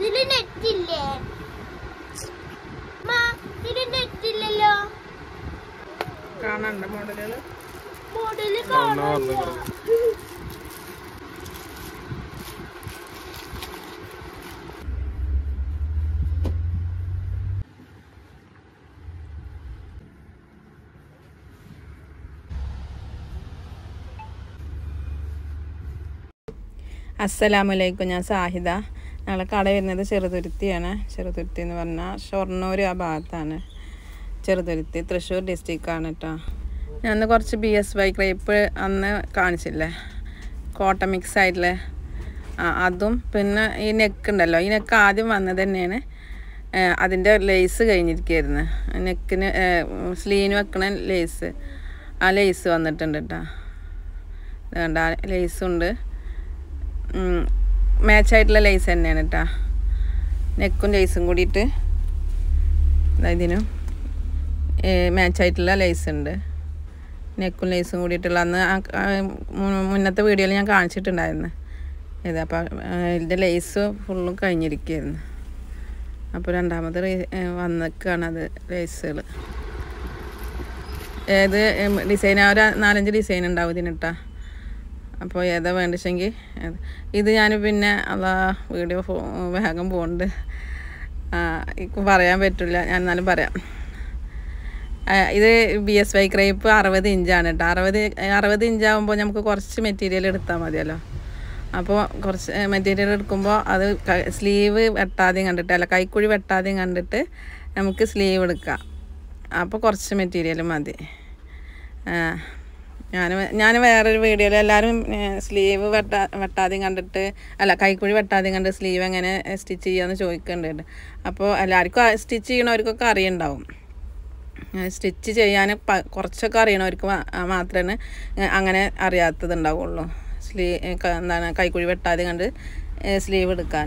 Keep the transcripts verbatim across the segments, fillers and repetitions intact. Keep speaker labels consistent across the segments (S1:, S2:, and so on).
S1: ഇതില് നെറ്റ് ഇല്ലേ? ഇതില് നെറ്റ് ഇല്ലല്ലോ.
S2: കാണണ്ട മോഡലുകൾ
S1: മോഡല് കാണാനില്ല.
S2: അസ്സലാമലൈക്കും. ഞാൻ സാഹിദ. ഞങ്ങളെ കട വരുന്നത് ചെറുതുരുത്തിയാണ്. ചെറുതുരുത്തി എന്ന് പറഞ്ഞാൽ ഷൊർണൂർ ആ ഭാഗത്താണ്. ചെറുതുരുത്തി തൃശ്ശൂർ ഡിസ്ട്രിക്റ്റാണ് കേട്ടോ. ഞാൻ അന്ന് കുറച്ച് ബി എസ് വൈ ക്രേപ്പ് അന്ന് കാണിച്ചില്ലേ, കോട്ടൺ മിക്സ് ആയിട്ടുള്ള ആ അതും പിന്നെ ഈ നെക്ക് ഉണ്ടല്ലോ, ഈ നെക്ക് ആദ്യം വന്നത് തന്നെയാണ്. അതിൻ്റെ ലേസ് കഴിഞ്ഞിരിക്കുകയായിരുന്നു. നെക്കിന് സ്ലീന് വെക്കണ ലേസ്, ആ ലേസ് വന്നിട്ടുണ്ട് കേട്ടോ. വേണ്ട ലേസുണ്ട്, മാച്ചായിട്ടുള്ള ലേസ് തന്നെയാണ് കേട്ടോ. നെക്കും ലേസും കൂടിയിട്ട് ഇതിനും മാച്ചായിട്ടുള്ള ലേസ് ഉണ്ട്. നെക്കും ലേസും കൂടിയിട്ടുള്ള അന്ന് മുന്നത്തെ വീഡിയോയിൽ ഞാൻ കാണിച്ചിട്ടുണ്ടായിരുന്നു ഇത്. അപ്പോൾ ഇതിൻ്റെ ലേസ് ഫുള്ളും കഴിഞ്ഞിരിക്കുകയായിരുന്നു. അപ്പോൾ രണ്ടാമത് വന്നേക്കാണ് അത് ലേസുകൾ. ഏത് ഡിസൈൻ, ഒരു നാലഞ്ച് ഡിസൈൻ ഉണ്ടാവും ഇതിനിട്ടാ. അപ്പോൾ ഏതാ വേണ്ടിച്ചെങ്കിൽ ഇത് ഞാൻ പിന്നെ അതാ വീഡിയോ വേഗം പോകുന്നുണ്ട്, എനിക്ക് പറയാൻ പറ്റില്ല, ഞാൻ എന്നാലും പറയാം. ഇത് ബി എസ് വൈ ക്രേപ്പ് അറുപത് ഇഞ്ചാണ് കേട്ടോ. അറുപത് അറുപത് ഇഞ്ചാകുമ്പോൾ നമുക്ക് കുറച്ച് മെറ്റീരിയൽ എടുത്താൽ മതിയല്ലോ. അപ്പോൾ കുറച്ച് മെറ്റീരിയൽ എടുക്കുമ്പോൾ അത് സ്ലീവ് വെട്ടാതെയും കണ്ടിട്ട്, അല്ല കൈക്കുഴി വെട്ടാതെയും കണ്ടിട്ട് നമുക്ക് സ്ലീവ് എടുക്കാം. അപ്പോൾ കുറച്ച് മെറ്റീരിയൽ മതി. ഞാൻ ഞാൻ വേറൊരു വീഡിയോയിൽ എല്ലാവരും സ്ലീവ് വെട്ടാ വെട്ടാതെയും കണ്ടിട്ട്, അല്ല കൈക്കുഴി വെട്ടാതെയും കണ്ട് സ്ലീവ് എങ്ങനെ സ്റ്റിച്ച് ചെയ്യാമെന്ന് ചോദിക്കുന്നുണ്ട്. അപ്പോൾ എല്ലാവർക്കും സ്റ്റിച്ച് ചെയ്യണവർക്കൊക്കെ അറിയുണ്ടാവും. സ്റ്റിച്ച് ചെയ്യാൻ കുറച്ചൊക്കെ അറിയണവർക്ക് മാത്രമേ അങ്ങനെ അറിയാത്തതുണ്ടാവുള്ളൂ. സ്ലീ എന്താണ് കൈക്കുഴി വെട്ടാതെ കണ്ട് സ്ലീവ് എടുക്കാൻ.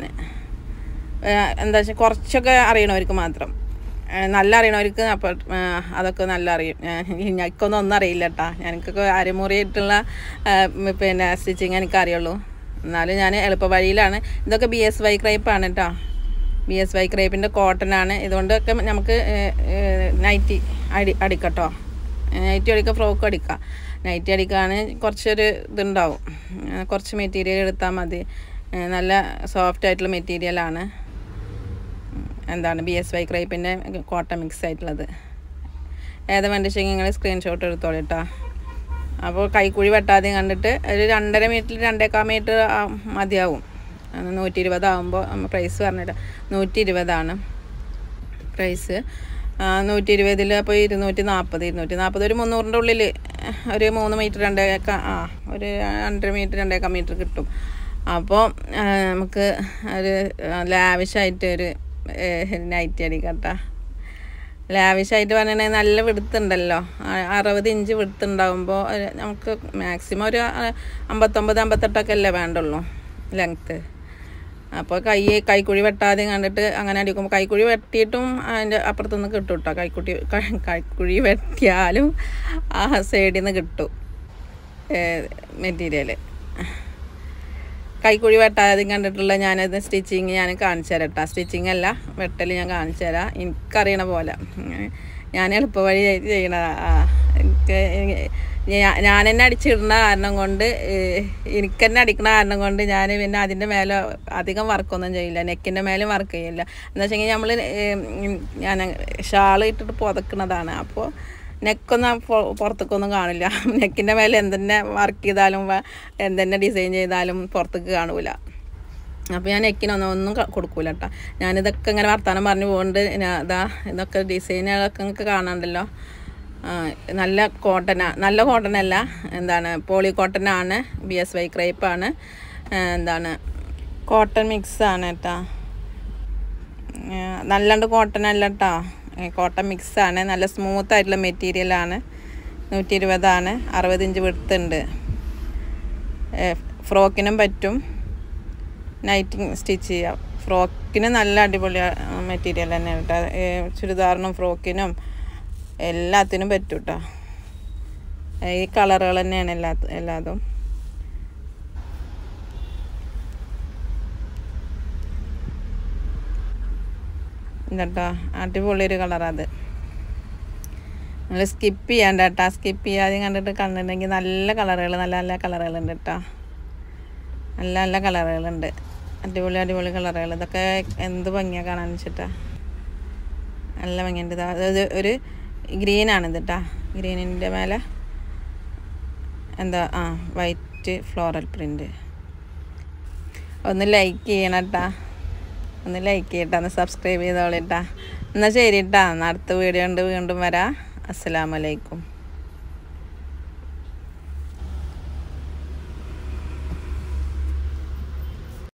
S2: എന്താ വെച്ചാൽ കുറച്ചൊക്കെ അറിയണവർക്ക് മാത്രം. നല്ല അറിയണവർക്ക് അപ്പോൾ അതൊക്കെ നല്ല അറിയും. എനിക്കൊന്നും ഒന്നും അറിയില്ല കേട്ടോ. എനിക്കൊക്കെ അരമുറിയായിട്ടുള്ള പിന്നെ സ്റ്റിച്ചിങ് എനിക്ക് അറിയുള്ളൂ. എന്നാലും ഞാൻ എളുപ്പ വഴിയിലാണ്. ഇതൊക്കെ ബി എസ് വൈ ക്രേപ്പാണ് കേട്ടോ. ബി എസ് വൈ ക്രേപ്പിൻ്റെ കോട്ടനാണ്. ഇതുകൊണ്ടൊക്കെ നമുക്ക് നൈറ്റി അടി അടിക്കട്ടോ. നൈറ്റി അടിക്കുക, ഫ്രോക്ക് അടിക്കുക. നൈറ്റി അടിക്കുകയാണ് കുറച്ചൊരു ഇതുണ്ടാവും. കുറച്ച് മെറ്റീരിയൽ എടുത്താൽ മതി. നല്ല സോഫ്റ്റ് ആയിട്ടുള്ള മെറ്റീരിയലാണ്. എന്താണ് ബി എസ് വൈ ക്രേപ്പിൻ്റെ കോട്ടൺ മിക്സ് ആയിട്ടുള്ളത്. ഏതാ വേണ്ടിച്ചെങ്കിൽ നിങ്ങൾ സ്ക്രീൻഷോട്ട് എടുത്തോളൂ കേട്ടോ. അപ്പോൾ കൈക്കുഴി വെട്ടാതെ കണ്ടിട്ട് ഒരു രണ്ടര മീറ്റർ രണ്ടേക്കാൽ മീറ്റർ മതിയാവും. നൂറ്റി ഇരുപതാകുമ്പോൾ പ്രൈസ് പറഞ്ഞിട്ട് നൂറ്റി ഇരുപതാണ് പ്രൈസ്. നൂറ്റി ഇരുപതിൽ അപ്പോൾ ഇരുന്നൂറ്റി നാൽപ്പത് ഇരുന്നൂറ്റി നാൽപ്പത് ഒരു മുന്നൂറിൻ്റെ ഉള്ളിൽ ഒരു മൂന്ന് മീറ്റർ രണ്ടേക്കാ ആ ഒരു രണ്ടര മീറ്റർ രണ്ടേക്കാൽ മീറ്റർ കിട്ടും. അപ്പോൾ നമുക്ക് ഒരു ലാവിഷായിട്ട് ഒരു നൈറ്റി അടിക്കട്ട. ലാവിഷായിട്ട് പറഞ്ഞിട്ടുണ്ടെങ്കിൽ നല്ല വിടുത്തുണ്ടല്ലോ. അറുപത് ഇഞ്ച് വിടുത്തുണ്ടാകുമ്പോൾ നമുക്ക് മാക്സിമം ഒരു അമ്പത്തൊമ്പത് അമ്പത്തെട്ടൊക്കെ അല്ലേ വേണ്ടുള്ളൂ ലെങ്ത്ത്. അപ്പോൾ കൈ കൈക്കുഴി വെട്ടാതെയും കണ്ടിട്ട് അങ്ങനെ അടിക്കുമ്പോൾ കൈക്കുഴി വെട്ടിയിട്ടും അതിൻ്റെ അപ്പുറത്തുനിന്ന് കിട്ടും കേട്ടോ. കൈക്കുട്ടി കൈക്കുഴി വെട്ടിയാലും ആ സൈഡിൽ നിന്ന് കിട്ടും മെറ്റീരിയൽ. കൈക്കുഴി വെട്ടാതെയും കണ്ടിട്ടുള്ള ഞാനത് സ്റ്റിച്ചിങ് ഞാൻ കാണിച്ചു തരാം കേട്ടോ. സ്റ്റിച്ചിങ് അല്ല, വെട്ടൽ ഞാൻ കാണിച്ചു തരാം എനിക്കറിയണ പോലെ. ഞാൻ എളുപ്പവഴി ചെയ്യണതാണ്. എനിക്ക് ഞാൻ തന്നെ അടിച്ചിടുന്ന കാരണം കൊണ്ട്, എനിക്ക് തന്നെ അടിക്കുന്ന കാരണം കൊണ്ട് ഞാൻ പിന്നെ അതിൻ്റെ മേലെ അധികം വർക്കൊന്നും ചെയ്യില്ല. നെക്കിൻ്റെ മേലും വർക്ക് ചെയ്യില്ല. എന്ന് വെച്ചെങ്കിൽ നമ്മൾ ഞാൻ ഷാൾ ഇട്ടിട്ട് പുതക്കുന്നതാണ്. അപ്പോൾ നെക്കൊന്നും പുറത്തേക്കൊന്നും കാണില്ല. നെക്കിൻ്റെ മേലെ എന്തെന്നെ വർക്ക് ചെയ്താലും എന്തെന്നെ ഡിസൈൻ ചെയ്താലും പുറത്തേക്ക് കാണില്ല. അപ്പോൾ ഞാൻ നെക്കിനൊന്നും ഒന്നും കൊടുക്കൂല കേട്ടോ. ഞാനിതൊക്കെ ഇങ്ങനെ വർത്താനം പറഞ്ഞു പോകുന്നുണ്ട്. ഇതാ ഇതൊക്കെ ഡിസൈനുകളൊക്കെ നിങ്ങൾക്ക് കാണാണ്ടല്ലോ. നല്ല കോട്ടനാണ്, നല്ല കോട്ടനല്ല, എന്താണ് പോളി കോട്ടനാണ്. ബി എസ് വൈ ക്രേപ്പാണ്. എന്താണ് കോട്ടൺ മിക്സാണ് കേട്ടോ. നല്ലാണ്ട് കോട്ടനല്ല കേട്ടോ, കോട്ടൺ മിക്സാണ്. നല്ല സ്മൂത്ത് ആയിട്ടുള്ള മെറ്റീരിയലാണ്. നൂറ്റി ഇരുപതാണ്. അറുപത് ഇഞ്ച് വിടുത്തുണ്ട്. ഫ്രോക്കിനും പറ്റും, നൈറ്റി സ്റ്റിച്ച് ചെയ്യാം. ഫ്രോക്കിന് നല്ല അടിപൊളി മെറ്റീരിയൽ തന്നെയാണ് കേട്ടോ. ചുരിദാറിനും ഫ്രോക്കിനും എല്ലാത്തിനും പറ്റും കേട്ടോ. ഈ കളറുകൾ തന്നെയാണ് എല്ലാ എല്ലാതും. കേട്ടോ അടിപൊളിയൊരു കളറാണ് അത്. നിങ്ങൾ സ്കിപ്പ് ചെയ്യാണ്ട് കേട്ടോ, സ്കിപ്പ് ചെയ്യാതെ കണ്ടിട്ട് കണ്ടിട്ടുണ്ടെങ്കിൽ നല്ല കളറുകൾ നല്ല നല്ല കളറുകളുണ്ട് കേട്ടോ, നല്ല നല്ല കളറുകളുണ്ട്, അടിപൊളി അടിപൊളി കളറുകൾ. ഇതൊക്കെ എന്ത് ഭംഗിയാണ് കാണാൻ വെച്ചിട്ടാ, നല്ല ഭംഗിയുണ്ട്. ഇത് ഒരു ഗ്രീനാണിത് കേട്ടോ, ഗ്രീനിൻ്റെ മേലെ എന്താ ആ വൈറ്റ് ഫ്ലോറൽ പ്രിൻ്റ്. ഒന്ന് ലൈക്ക് ചെയ്യണം കേട്ടോ, ഒന്ന് ലൈക്ക് ചെയ്യട്ടോ, ഒന്ന് സബ്സ്ക്രൈബ് ചെയ്തോളിട്ടാ. എന്നാൽ ശരി കേട്ടോ, അടുത്ത വീഡിയോ ഉണ്ട് വീണ്ടും വരാം. അസ്സലാമു അലൈക്കും.